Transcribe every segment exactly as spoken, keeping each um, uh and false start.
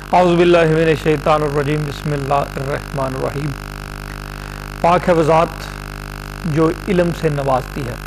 اعوذ باللہ من الشیطان الرجیم بسم اللہ الرحمن الرحیم۔ پاک ہے وہ ذات جو علم سے نوازتی ہے۔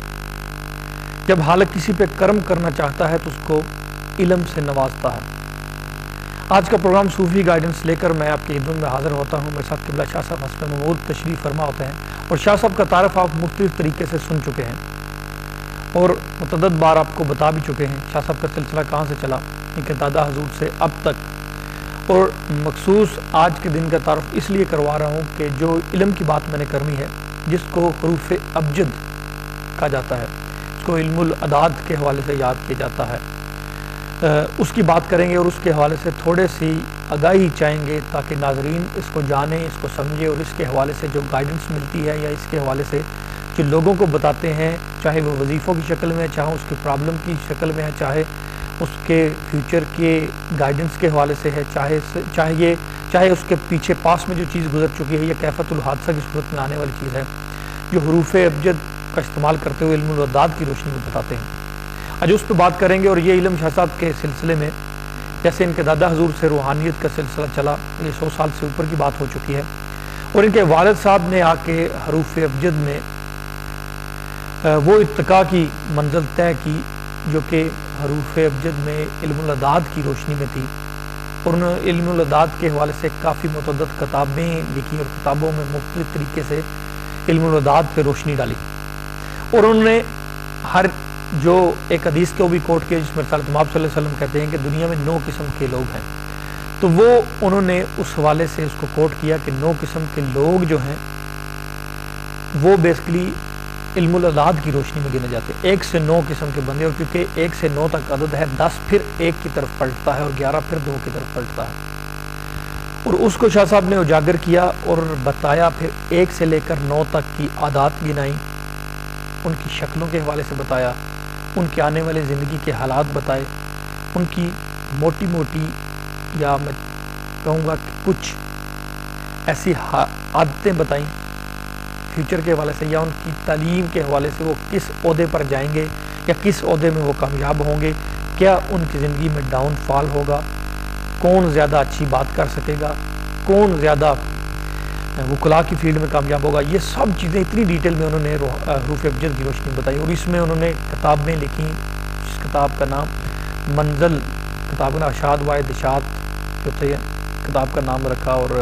جب حالق کسی پہ کرم کرنا چاہتا ہے تو اس کو علم سے نوازتا ہے۔ آج کا پروگرام صوفی گائیڈنس لے کر میں آپ کی خدمت میں حاضر ہوتا ہوں۔ میرے ساتھ قبلہ شاہ صاحب حسب محمود تشریف فرما ہوتے ہیں، اور شاہ صاحب کا تعارف آپ مختلف طریقے سے سن چکے ہیں اور متعدد بار آپ کو بتا بھی چکے ہیں شاہ صاحب کا سلسلہ کہاں سے چلا، ان کے دادا حضور سے اب تک۔ اور مخصوص آج کے دن کا تعارف اس لیے کروا رہا ہوں کہ جو علم کی بات میں نے کرنی ہے، جس کو حروف-ے-ابجد کہا جاتا ہے، اس کو علم الاعداد کے حوالے سے یاد کیا جاتا ہے، اس کی بات کریں گے اور اس کے حوالے سے تھوڑے سی آگاہی چاہیں گے تاکہ ناظرین اس کو جانیں، اس کو سمجھیں، اور اس کے حوالے سے جو گائیڈنس ملتی ہے یا اس کے حوالے سے جو لوگوں کو بتاتے ہیں، چاہے وہ وظیفوں کی شکل میں، چاہے اس کی پرابلم کی شکل میں ہے، چاہے اس کے فیوچر کے گائیڈنس کے حوالے سے ہے، چاہے چاہے یہ چاہے اس کے پیچھے پاس میں جو چیز گزر چکی ہے یا کیفیت الحادثہ کی صورت میں آنے والی چیز ہے، جو حروف-ے-ابجد کا استعمال کرتے ہوئے علم الاعداد کی روشنی میں بتاتے ہیں۔ آج اس پہ بات کریں گے، اور یہ علم شاہ صاحب کے سلسلے میں جیسے ان کے دادا حضور سے روحانیت کا سلسلہ چلا، یہ سو سال سے اوپر کی بات ہو چکی ہے، اور ان کے والد صاحب نے آ کے حروف-ے-ابجد میں وہ ارتقاء کی منزل طے کی جو کہ حروف-ے-ابجد میں علم الاعداد کی روشنی میں تھی، اور انہوں نے علم الاعداد کے حوالے سے کافی متعدد کتابیں لکھی اور کتابوں میں مختلف طریقے سے علم الاعداد پہ روشنی ڈالی، اور انہوں نے ہر جو ایک حدیث کو بھی کوٹ کیا جس میں رسالت مآب صلی اللہ علیہ وسلم کہتے ہیں کہ دنیا میں نو قسم کے لوگ ہیں، تو وہ انہوں نے اس حوالے سے اس کو کوٹ کیا کہ نو قسم کے لوگ جو ہیں وہ بیسکلی علم الاعداد کی روشنی میں گنے جاتے ہیں۔ ایک سے نو قسم کے بندے، اور کیونکہ ایک سے نو تک عدد ہے، دس پھر ایک کی طرف پلٹتا ہے اور گیارہ پھر دو کی طرف پلٹتا ہے، اور اس کو شاہ صاحب نے اجاگر کیا اور بتایا، پھر ایک سے لے کر نو تک کی عادات گنائیں، ان کی شکلوں کے حوالے سے بتایا، ان کے آنے والے زندگی کے حالات بتائے، ان کی موٹی موٹی یا میں کہوں گا کہ کچھ ایسی عادتیں بتائیں فیوچر کے حوالے سے، یا ان کی تعلیم کے حوالے سے وہ کس عہدے پر جائیں گے یا کس عہدے میں وہ کامیاب ہوں گے، کیا ان کی زندگی میں ڈاؤن فال ہوگا، کون زیادہ اچھی بات کر سکے گا، کون زیادہ وکلاء کی فیلڈ میں کامیاب ہوگا، یہ سب چیزیں اتنی ڈیٹیل میں انہوں نے حروف-ے-ابجد کی روشنی بتائی، اور اس میں انہوں نے کتاب میں لکھی، جس کتاب کا نام منزل، کتاب کا نام اشاد و ادشات جو تھے، کتاب کا نام رکھا، اور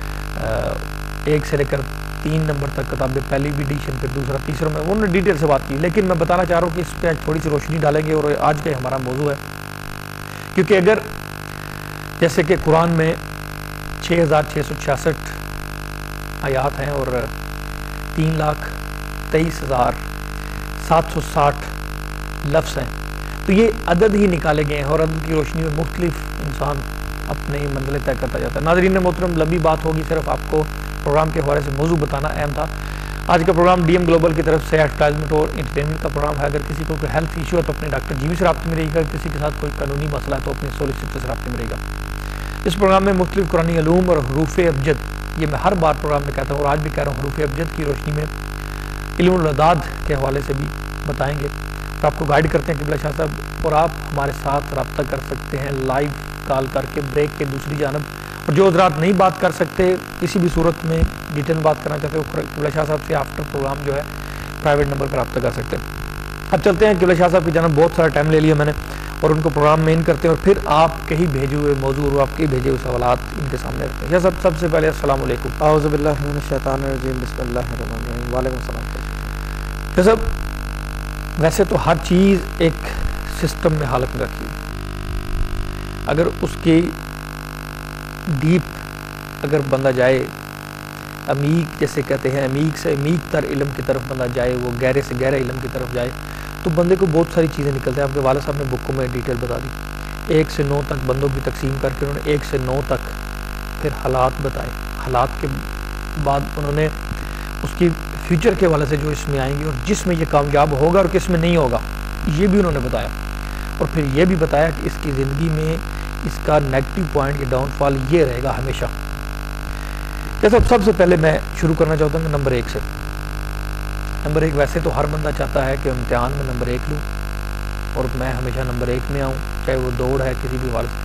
ایک سے لے کر تین نمبر تک کتابیں، پہلی بھی ایڈیشن، پھر دوسرا تیسرا، میں انہوں نے ڈیٹیل سے بات کی، لیکن میں بتانا چاہ رہا ہوں کہ اس پہ آج تھوڑی سی روشنی ڈالیں گے، اور آج کا ہمارا موضوع ہے، کیونکہ اگر جیسے کہ قرآن میں چھ ہزار چھ سو چھیاسٹھ آیات ہیں اور تین لاکھ تیئیس ہزار سات سو ساٹھ لفظ ہیں، تو یہ عدد ہی نکالے گئے ہیں، اور عدد کی روشنی میں مختلف انسان اپنی منزلیں طے کرتا جاتا ہے۔ ناظرین محترم، لمبی بات ہوگی، صرف آپ کو پروگرام کے حوالے سے موضوع بتانا اہم تھا۔ آج کا پروگرام ڈی ایم گلوبل کی طرف سے ایڈورٹائزمنٹ اور انٹرٹینمنٹ کا پروگرام ہے۔ اگر کسی کو کوئی ہیلتھ ایشو ہے تو اپنے ڈاکٹر جی وی سے رابطے میں رہے گا، کسی کے ساتھ کوئی قانونی مسئلہ ہے تو اپنے سولیسیٹر سے رابطے میں رہے گا۔ اس پروگرام میں مختلف قرآنی علوم اور حروف-ے-ابجد، یہ میں ہر بار پروگرام میں کہتا ہوں اور آج بھی کہہ رہا ہوں، حروف-ے-ابجد کی روشنی میں علم الاعداد کے حوالے سے بھی بتائیں گے، اور آپ کو گائیڈ کرتے ہیں قبلہ شاہ صاحب، اور آپ ہمارے ساتھ رابطہ کر سکتے ہیں لائیو کال کر کے بریک کے دوسری جانب، اور جو حضرات نہیں بات کر سکتے، کسی بھی صورت میں ڈیٹیل میں بات کرنا چاہتے ہیں، وہ قبلہ شاہ صاحب سے آفٹر پروگرام جو ہے پرائیویٹ نمبر پر رابطہ کر سکتے ہیں۔ اب چلتے ہیں، قبلہ شاہ صاحب کی جانب بہت سارا ٹائم لے لیا میں نے، اور ان کو پروگرام میں ان کرتے ہیں، اور پھر آپ کے ہی بھیجے ہوئے موضوع اور آپ کے بھیجے ہوئے سوالات ان کے سامنے رکھتے ہیں۔ شاہ صاحب، سب سے پہلے السلام علیکم۔ اعوذ باللہ من الشیطان الرجیم، بسم اللہ الرحمن الرحیم۔ وعلیکم السلام۔ شاہ صاحب، ویسے تو ہر چیز ایک سسٹم میں حالت میں رکھی ہوئی، اگر اس کی ڈیپ اگر بندہ جائے، عمیق جیسے کہتے ہیں، عمیق سے عمیق تر علم کی طرف بندہ جائے، وہ گہرے سے گہرے علم کی طرف جائے، تو بندے کو بہت ساری چیزیں نکلتے ہیں۔ آپ کے والد صاحب نے بکوں میں ڈیٹیل بتا دی، ایک سے نو تک بندوں کی تقسیم کر کے انہوں نے ایک سے نو تک پھر حالات بتائے، حالات کے بعد انہوں نے اس کی فیوچر کے حوالے سے جو اس میں آئیں گے، اور جس میں یہ کامیاب ہوگا اور کس میں نہیں ہوگا، یہ بھی انہوں نے بتایا، اور پھر یہ بھی بتایا کہ اس کی زندگی میں اس کا نیگیٹو پوائنٹ یا ڈاؤن فال یہ رہے گا ہمیشہ۔ جیسا سب سے پہلے میں شروع کرنا چاہتا ہوں کہ نمبر ایک سے۔ نمبر ایک، ویسے تو ہر بندہ چاہتا ہے کہ امتحان میں نمبر ایک لوں اور میں ہمیشہ نمبر ایک میں آؤں، چاہے وہ دوڑ ہے کسی بھی حوالے سے،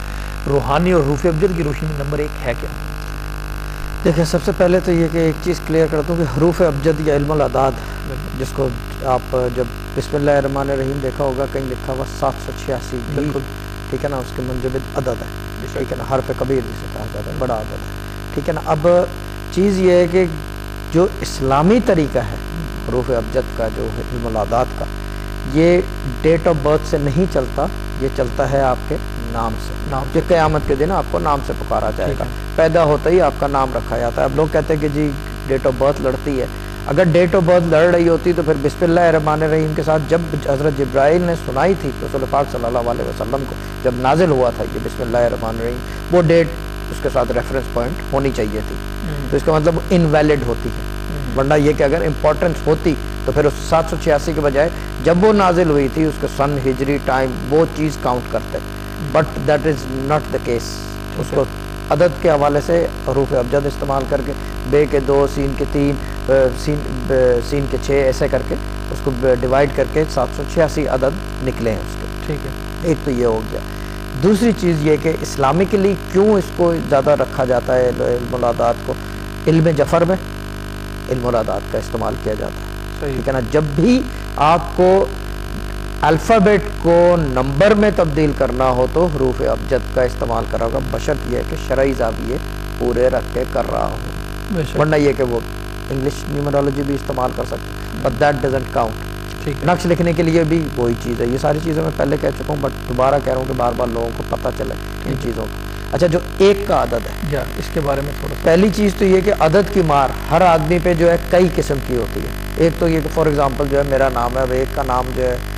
روحانی اور حروف ابجد کی روشنی میں نمبر ایک ہے کیا؟ دیکھیں سب سے پہلے تو یہ کہ ایک چیز کلیئر کر دوں کہ حروف ابجد یا علم الاعداد، جس کو آپ جب بسم اللہ الرحمن الرحیم دیکھا ہوگا کہیں لکھا ہوا سات سو چھیاسی، بالکل ٹھیک ہے نا، اس کے منجمد عدد ہے، ٹھیک ہے نا، حرف کبیر جسے کہا جاتا ہے، بڑا عدد ہے، ٹھیک ہے نا۔ اب چیز یہ ہے کہ جو اسلامی طریقہ ہے حروف ابجد کا، جو ہے علم الاعداد کا، یہ ڈیٹ آف برتھ سے نہیں چلتا، یہ چلتا ہے آپ کے نام سے، نام جو قیامت کے دن آپ کو نام سے پکارا جائے گا، پیدا ہوتا ہی آپ کا نام رکھا جاتا ہے۔ اب لوگ کہتے ہیں کہ جی ڈیٹ آف برتھ لڑتی ہے، اگر ڈیٹ آف برتھ لڑ رہی ہوتی تو پھر بسم اللہ الرحمن الرحیم کے ساتھ جب حضرت جبرائیل نے سنائی تھی رسول پاک صلی اللہ علیہ وسلم کو، جب نازل ہوا تھا یہ بسم اللہ الرحمن الرحیم، وہ ڈیٹ اس کے ساتھ ریفرنس پوائنٹ ہونی چاہیے تھی، تو اس کا مطلب انویلڈ ہوتی ہے، ورنہ یہ کہ اگر امپورٹنس ہوتی تو پھر اس سات سو چھیاسی کے بجائے جب وہ نازل ہوئی تھی اس کے سن ہجری ٹائم وہ چیز کاؤنٹ کرتے، but that is not the case. اس کو عدد کے حوالے سے حروف ابجد استعمال کر کے بے کے دو، سین کے تین، سین سین کے چھ، ایسے کر کے اس کو ڈیوائڈ کر کے سات سو چھیاسی عدد نکلے ہیں اس کے، ٹھیک ہے، ایک تو یہ ہو گیا۔ دوسری چیز یہ کہ اسلامکلی کیوں اس کو زیادہ رکھا جاتا ہے علم الاعداد کو، علم جفر میں علم الاعداد کا استعمال کیا جاتا ہے، ٹھیک ہے نا۔ جب بھی آپ کو الفابیٹ کو نمبر میں تبدیل کرنا ہو تو حروف ابجد کا استعمال کرا ہوگا، بشرط یہ ہے کہ شرعی زاویے پورے رکھ کے کر رہا ہو، ورنہ یہ کہ وہ انگلش نیومرولوجی بھی استعمال کر سکتے، بٹ دیٹ ڈزنٹ کاؤنٹ۔ نقش لکھنے کے لیے بھی وہی چیز ہے، یہ ساری چیزیں میں پہلے کہہ چکا ہوں، بٹ دوبارہ کہہ رہا ہوں کہ بار بار لوگوں کو پتہ چلے ان چیزوں کا۔ اچھا، جو ایک کا عدد ہے، اس کے بارے میں تھوڑا، پہلی چیز تو یہ کہ عدد کی مار ہر آدمی پہ جو ہے کئی قسم کی ہوتی ہے۔ ایک تو یہ کہ فار ایگزامپل جو ہے میرا نام ہے، اب ایک کا نام جو ہے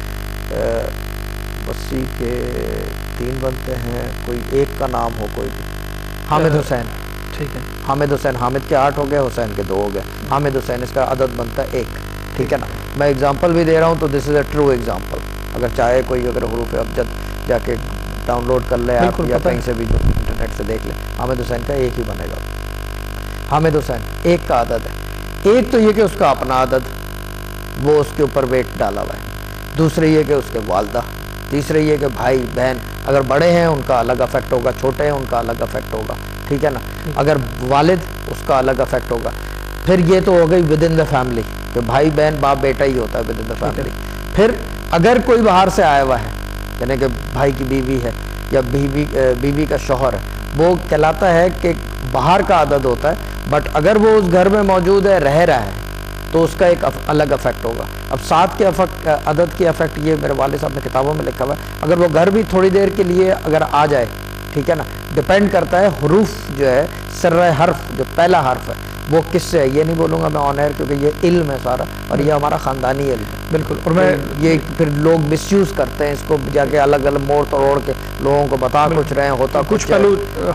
اسی کے تین بنتے ہیں، کوئی ایک کا نام ہو کوئی بھی، حامد حسین، ٹھیک ہے، حامد حسین، حامد کے آٹھ ہو گئے، حسین کے دو ہو گئے، حامد حسین، اس کا عدد بنتا ہے ایک، ٹھیک ہے نا۔ میں ایگزامپل بھی دے رہا ہوں تو دس از اے ٹرو ایگزامپل، اگر چاہے کوئی اگر حروف ابجد جا کے ڈاؤن لوڈ کر لے آپ یا کہیں سے بھی انٹرنیٹ سے دیکھ لیں، حامد حسین کا ایک ہی بنے گا، حامد حسین ایک کا عدد ہے۔ ایک تو یہ کہ اس کا اپنا عدد، وہ اس کے اوپر ویٹ ڈالا ہوا ہے، دوسرے یہ کہ اس کے والدہ، تیسرے یہ کہ بھائی بہن اگر بڑے ہیں ان کا الگ افیکٹ ہوگا، چھوٹے ہیں ان کا الگ افیکٹ ہوگا، ٹھیک ہے نا، اگر والد اس کا الگ افیکٹ ہوگا۔ پھر یہ تو ہو گئی ود ان دا فیملی کہ بھائی بہن باپ بیٹا ہی ہوتا ہے ود ان دا فیملی۔ پھر اگر کوئی باہر سے آیا ہوا ہے، یعنی کہ بھائی کی بیوی ہے یا بیوی بیوی کا شوہر ہے، وہ کہلاتا ہے کہ باہر کا عدد ہوتا ہے، بٹ اگر وہ اس گھر میں موجود ہے، رہ رہا ہے، تو اس کا ایک الگ افیکٹ ہوگا۔ اب سات کے افیکٹ، عدد کے افیکٹ یہ میرے والد صاحب نے کتابوں میں لکھا ہوا ہے، اگر وہ گھر بھی تھوڑی دیر کے لیے اگر آ جائے، ٹھیک ہے نا، ڈپینڈ کرتا ہے حروف جو ہے، سر حرف جو پہلا حرف ہے وہ کس سے ہے، یہ نہیں بولوں گا میں آن ایئر کیونکہ یہ علم ہے سارا، اور یہ ہمارا خاندانی علم ہے، بالکل، اور میں یہ پھر لوگ مس یوز کرتے ہیں اس کو، جا کے الگ الگ موڑ توڑ کے لوگوں کو بتا کچھ رہے ہیں، ہوتا کچھ پہلو،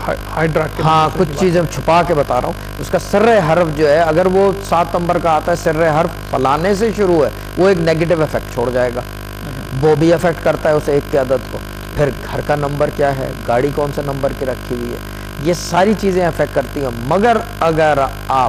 ہاں کچھ چیزیں چھپا کے بتا رہا ہوں۔ اس کا سر حرف جو ہے اگر وہ سات نمبر کا آتا ہے، سر حرف فلانے سے شروع ہے، وہ ایک نیگیٹو افیکٹ چھوڑ جائے گا، وہ بھی افیکٹ کرتا ہے اس ایک کے عدد کو۔ پھر گھر کا نمبر کیا ہے، گاڑی کون سے نمبر کی رکھی ہوئی ہے، یہ ساری چیزیں افیکٹ کرتی ہیں۔ مگر اگر آپ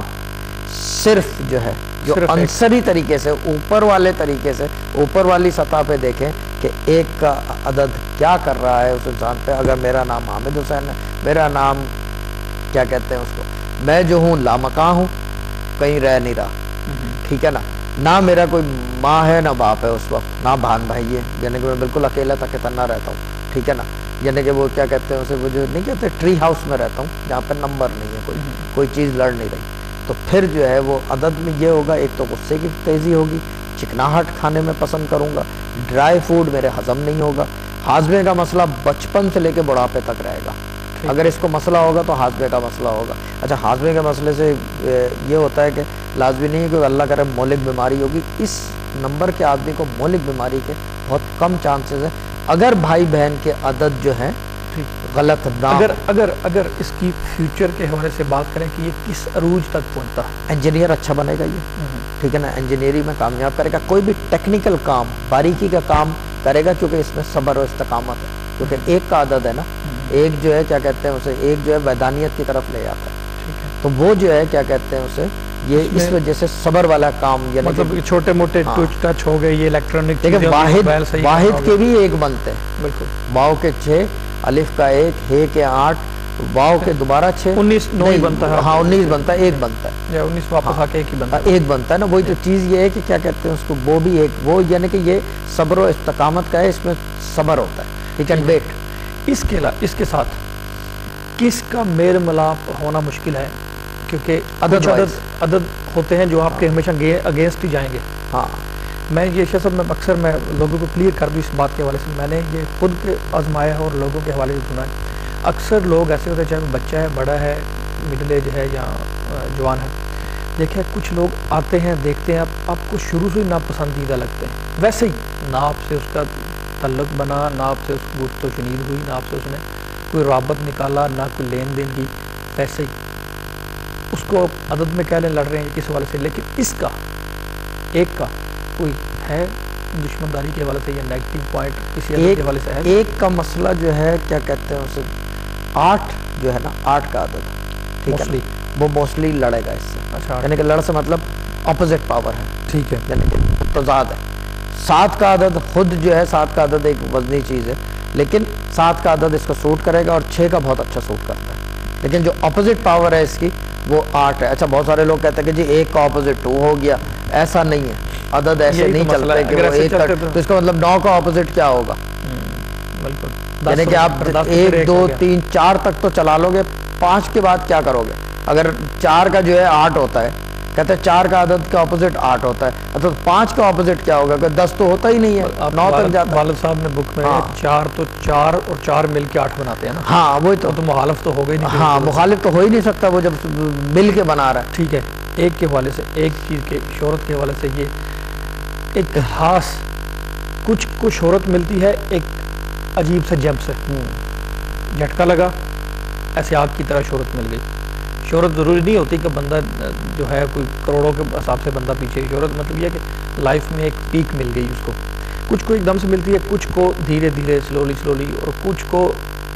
صرف جو ہے جو عنصری طریقے سے، اوپر والے طریقے سے، اوپر والی سطح پہ دیکھیں کہ ایک کا عدد کیا کر رہا ہے اس انسان پہ، اگر میرا نام حامد حسین ہے، میرا نام کیا کہتے ہیں اس کو، میں جو ہوں لامکاں ہوں، کہیں رہ نہیں رہا، ٹھیک ہے نا، نہ میرا کوئی ماں ہے نہ باپ ہے اس وقت، نہ بہن بھائی ہے، یعنی کہ میں بالکل اکیلا تھا کہ تنہا رہتا ہوں، ٹھیک ہے نا، یعنی کہ وہ کیا کہتے ہیں اسے، وہ جو نہیں کہتے ٹری ہاؤس میں رہتا ہوں جہاں پہ نمبر نہیں ہے، کوئی کوئی چیز لڑ نہیں رہی، تو پھر جو ہے وہ عدد میں یہ ہوگا، ایک تو غصے کی تیزی ہوگی، چکناہٹ کھانے میں پسند کروں گا، ڈرائی فوڈ میرے ہضم نہیں ہوگا، ہاضمے کا مسئلہ بچپن سے لے کے بڑھاپے تک رہے گا، اگر اس کو مسئلہ ہوگا تو ہاضمے کا مسئلہ ہوگا۔ اچھا، ہاضمے کے مسئلے سے یہ ہوتا ہے کہ لازمی نہیں ہے کہ اللہ کرے مہلک بیماری ہوگی، اس نمبر کے آدمی کو مہلک بیماری کے بہت کم چانسز ہیں، اگر بھائی بہن کے عدد جو ہیں غلط نہ، اگر اگر اگر اس کی فیوچر کے حوالے سے بات کریں کہ یہ کس عروج تک پہنچتا ہے، انجینئر اچھا بنے گا یہ، ٹھیک ہے نا، انجینئرنگ میں کامیاب کرے گا، کوئی بھی ٹیکنیکل کام، باریکی کا کام کرے گا، کیونکہ اس میں صبر و استقامت ہے، کیونکہ ایک کا عدد ہے نا، ایک جو ہے کیا کہتے ہیں اسے، ایک جو ہے ویدانیت کی طرف لے جاتا ہے، تو وہ جو ہے کیا کہتے ہیں اسے، یہ اس وجہ سے صبر والا کام، یعنی مطلب چھوٹے موٹے ٹچ ٹچ ہو گئے، یہ الیکٹرانک واحد واحد کے بھی ایک بنتے ہیں، بالکل، باؤ کے چھ الف کا ایک، ہے کے آٹھ، واو کے دوبارہ چھ، انیس نو ہی بنتا ہے. ہاں انیس بنتا ہے، ایک بنتا ہے یا انیس واپس آ کے ایک ہی بنتا ہے. ایک بنتا ہے نا. وہی تو چیز یہ ہے کہ کیا کہتے ہیں اس کو، وہ بھی ایک، وہ یعنی کہ یہ صبر و استقامت کا ہے، اس میں صبر ہوتا ہے. He can wait. اس کے اس کے ساتھ کس کا میل ملاپ ہونا مشکل ہے؟ کیونکہ عدد عدد عدد ہوتے ہیں جو آپ کے ہمیشہ اگینسٹ ہی جائیں گے. ہاں میں یہ شاہ صاحب میں اکثر میں لوگوں کو کلیئر کر دوں اس بات کے حوالے سے. میں نے یہ خود پہ آزمایا ہے اور لوگوں کے حوالے سے سنا ہے. اکثر لوگ ایسے ہوتے ہیں، چاہے بچہ ہے، بڑا ہے، مڈل ایج ہے یا جوان ہے، دیکھیں کچھ لوگ آتے ہیں، دیکھتے ہیں آپ آپ کو شروع سے ہی ناپسندیدہ لگتے ہیں. ویسے ہی نہ آپ سے اس کا تعلق بنا، نہ آپ سے اس کو گفت و شنید ہوئی، نہ آپ سے اس نے کوئی رابط نکالا، نہ کوئی لین دین کی، ویسے ہی اس کو عدد میں کہہ لیں لڑ رہے ہیں کس حوالے سے. لیکن اس کا ایک کا کوئی ہے دشمنداری کے حوالے سے یا نیگیٹو پوائنٹ کسی عدد کے حوالے سے ہے؟ ایک کا مسئلہ جو ہے کیا کہتے ہیں اسے، آٹھ جو ہے نا، آٹھ کا عدد، ٹھیک ہے، وہ موسٹلی لڑے گا اس سے. اچھا، یعنی کہ لڑ سے مطلب اپوزٹ پاور ہے، ٹھیک ہے، یعنی کہ تضاد ہے. سات کا عدد خود جو ہے، سات کا عدد ایک وزنی چیز ہے، لیکن سات کا عدد اس کو سوٹ کرے گا اور چھ کا بہت اچھا سوٹ کرتا ہے. لیکن جو اپوزٹ پاور ہے اس کی وہ آٹھ ہے. اچھا بہت سارے لوگ کہتے ہیں کہ جی ایک کا اپوزٹ ٹو ہو گیا. ایسا نہیں ہے، عدد ایسے نہیں چلتے کہ وہ ایک کا، تو اس کا مطلب نو کا اپوزٹ کیا ہوگا؟ بالکل، یعنی کہ آپ ایک دو تین چار تک تو چلا لو گے، پانچ کے بعد کیا کرو گے؟ اگر چار کا جو ہے آٹھ ہوتا ہے، کہتے ہیں چار کا عدد کا اپوزٹ آٹھ ہوتا ہے، تو پانچ کا اپوزٹ کیا ہوگا؟ کہ دس تو ہوتا ہی نہیں ہے، نو تک جاتا ہے. والد صاحب نے بک میں چار تو چار اور چار مل کے آٹھ بناتے ہیں نا. ہاں وہی تو، تو مخالف تو ہوگا ہی نہیں. ہاں مخالف تو ہو ہی نہیں سکتا وہ جب مل کے بنا رہا ہے. ٹھیک ہے. ایک کے حوالے سے، ایک چیز کے شہرت کے حوالے سے، یہ ایک خاص کچھ کو شہرت ملتی ہے ایک عجیب سے جمپ سے، جھٹکا لگا، ایسے آگ کی طرح شہرت مل گئی. شہرت ضروری نہیں ہوتی کہ بندہ جو ہے کوئی کروڑوں کے حساب سے بندہ پیچھے. شہرت مطلب یہ کہ لائف میں ایک پیک مل گئی اس کو. کچھ کو ایک دم سے ملتی ہے، کچھ کو دھیرے دھیرے سلولی سلولی، اور کچھ کو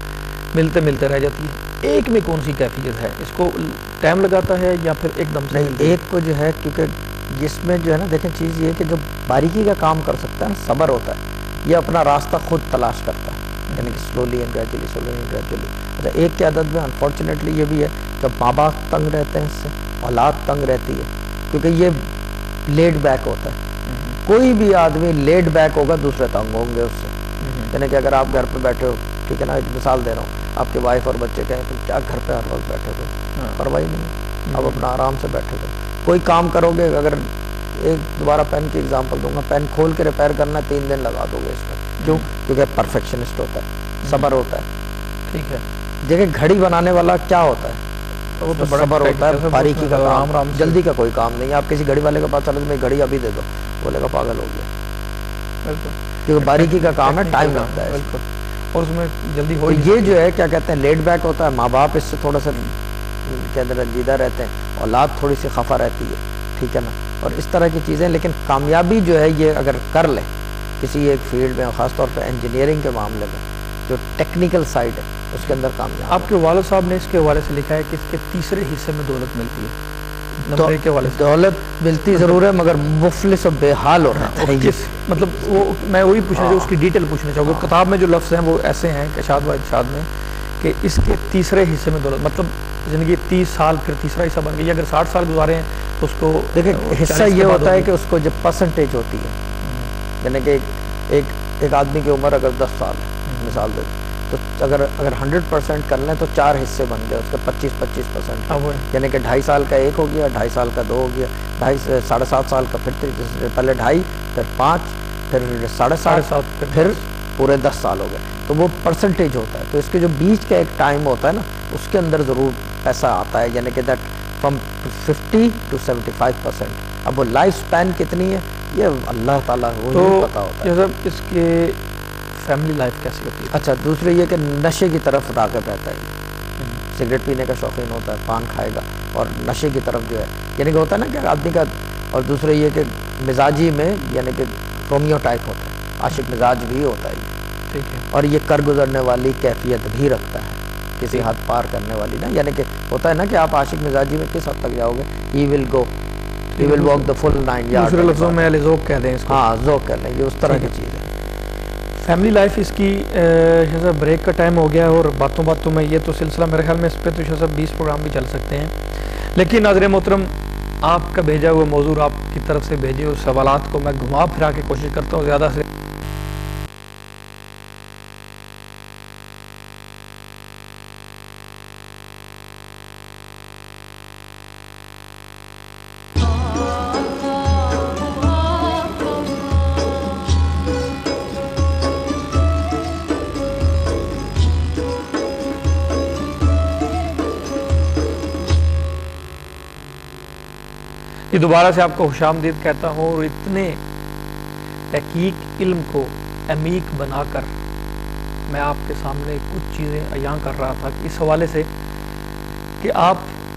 ملتے ملتے رہ جاتی ہے. ایک میں کون سی کیفیت ہے؟ اس کو ٹائم لگاتا ہے یا پھر ایک دم سے؟ نہیں، ایک کو جو ہے، کیونکہ جس میں جو ہے نا، دیکھیں چیز یہ ہے کہ جو باریکی کا کام کر سکتا ہے نا، صبر ہوتا ہے، یہ اپنا راستہ خود تلاش کرتا ہے، یعنی کہ slowly and gradually, slowly and gradually. اچھا ایک کے عدد میں انفارچونیٹلی یہ بھی ہے کہ ماں باپ تنگ رہتے ہیں اس سے، اولاد تنگ رہتی ہے، کیونکہ یہ لیڈ بیک ہوتا ہے. کوئی بھی آدمی لیڈ بیک ہوگا، دوسرے تنگ ہوں گے اس سے. یعنی کہ اگر آپ گھر پہ بیٹھے ہو، ٹھیک ہے نا، ایک مثال دے رہا ہوں، آپ کے وائف اور بچے کہیں تم کیا گھر پہ ہر وقت بیٹھے ہو، پرواہی نہیں، اب اپنا آرام سے بیٹھے ہو. کوئی کام کرو گے، اگر ایک دوبارہ پین کی اگزامپل دوں گا، پین کھول کے ریپیئر کرنا ہے، تین دن لگا دو گے اس میں. کیوں؟ کیونکہ پرفیکشنسٹ ہوتا ہے، صبر ہوتا ہے. ٹھیک ہے. دیکھیں گھڑی بنانے والا کیا ہوتا ہے؟ وہ تو صبر ہوتا ہے، باریکی کا کام، جلدی کا کوئی کام نہیں. آپ کسی گھڑی والے کے پاس چلے میں گھڑی ابھی دے دو، بولے گا پاگل ہو گیا. بالکل، کیونکہ باریکی کا کام ہے، ٹائم لگتا ہے. بالکل، اور اس میں جلدی ہو. یہ جو ہے کیا کہتے ہیں، لیڈ بیک ہوتا ہے. ماں باپ اس سے تھوڑا سا کے اندر رنجیدہ رہتے ہیں، اولاد تھوڑی سی خفا رہتی ہے، ٹھیک ہے نا، اور اس طرح کی چیزیں. لیکن کامیابی جو ہے یہ اگر کر لیں کسی ایک فیلڈ میں، خاص طور پہ انجینئرنگ کے معاملے میں، جو ٹیکنیکل سائڈ ہے اس کے اندر کامیاب. آپ کے والد صاحب نے اس کے حوالے سے لکھا ہے کہ اس کے تیسرے حصے میں دولت ملتی ہے. نمبر ایک کے حوالے سے دولت ملتی ضرور ہے، مگر مفلس و بے حال ہو رہا ہے. کس مطلب وہ میں وہی پوچھنا چاہوں، اس کی ڈیٹیل پوچھنا چاہوں گا. کتاب میں جو لفظ ہیں وہ ایسے ہیں کہ اشاد و ارشاد میں کہ اس کے تیسرے حصے میں دولت، مطلب زندگی تیس سال پھر تیسرا حصہ بن گئی. اگر ساٹھ سال گزارے ہیں تو اس کو دیکھیں حصہ یہ ہوتا ہے کہ اس کو جب پرسنٹیج ہوتی ہے، یعنی کہ ایک ایک آدمی کی عمر اگر دس سال ہے مثال دے تو اگر اگر ہنڈریڈ پرسینٹ کر لیں تو چار حصے بن گئے اس کے، پچیس پچیس پرسینٹ، یعنی کہ ڈھائی سال کا ایک ہو گیا، ڈھائی سال کا دو ہو گیا، ڈھائی ساڑھے سات سال کا پھر پہلے ڈھائی، پھر پانچ، پھر ساڑھے سات، پھر پورے دس سال ہو گئے. تو وہ پرسنٹیج ہوتا ہے. تو اس کے جو بیچ کا ایک ٹائم ہوتا ہے نا، اس کے اندر ضرور پیسہ آتا ہے، یعنی کہ that from fifty to seventy five percent. اب وہ لائف سپین کتنی ہے یہ اللہ تعالیٰ کو ہی پتا ہوتا ہے. تو اس کے فیملی لائف کیسی ہوتی ہے؟ اچھا دوسرے یہ کہ نشے کی طرف راغب رہتا ہے، سگریٹ پینے کا شوقین ہوتا ہے، پان کھائے گا اور نشے کی طرف جو ہے، یعنی کہ ہوتا ہے نا کہ آدمی کا. اور دوسرے یہ کہ مزاجی میں یعنی کہ رومیو ٹائپ ہوتا ہے، عاشق مزاج بھی ہوتا ہے، ٹھیک ہے. اور یہ کر گزرنے والی کیفیت بھی رکھتا ہے، کسی حد پار کرنے والی نا، یعنی کہ ہوتا ہے نا کہ آپ عاشق مزاجی میں کس حد تک جاؤ گے، he will go he will walk the full nine yard. دوسرے لفظوں میں ذوق کہہ دیں اس کو. ہاں ذوق کہہ لیں، یہ اس طرح کی چیز ہے. فیملی لائف اس کی شاہ صاحب بریک کا ٹائم ہو گیا ہے، اور باتوں باتوں میں یہ تو سلسلہ میرے خیال میں اس پہ تو شاہ صاحب بیس پروگرام بھی چل سکتے ہیں، لیکن ناظرین محترم آپ کا بھیجا ہوا موضوع آپ کی طرف سے بھیجے ہوئے سوالات کو میں گھما پھرا کے کوشش کرتا ہوں زیادہ سے یہ دوبارہ سے آپ کو خوش آمدید کہتا ہوں، اور اتنے تحقیق علم کو عمیق بنا کر میں آپ کے سامنے کچھ چیزیں عیاں کر رہا تھا اس حوالے سے کہ آپ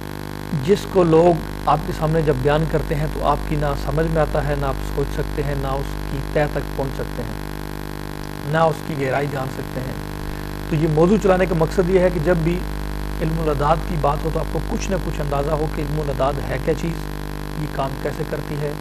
جس کو لوگ آپ کے سامنے جب بیان کرتے ہیں تو آپ کی نہ سمجھ میں آتا ہے، نہ آپ سوچ سکتے ہیں، نہ اس کی تہ تک پہنچ سکتے ہیں، نہ اس کی گہرائی جان سکتے ہیں۔ تو یہ موضوع چلانے کا مقصد یہ ہے کہ جب بھی علم الاعداد کی بات ہو تو آپ کو کچھ نہ کچھ اندازہ ہو کہ علم الاعداد ہے کیا چیز، یہ کام کیسے کرتی ہے،